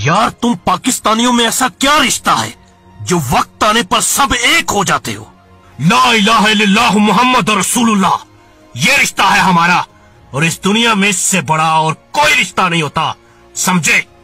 यार तुम पाकिस्तानियों में ऐसा क्या रिश्ता है जो वक्त आने पर सब एक हो जाते हो? ला इलाहा इल्लल्लाह मुहम्मद रसूलुल्लाह, ये रिश्ता है हमारा, और इस दुनिया में इससे बड़ा और कोई रिश्ता नहीं होता, समझे?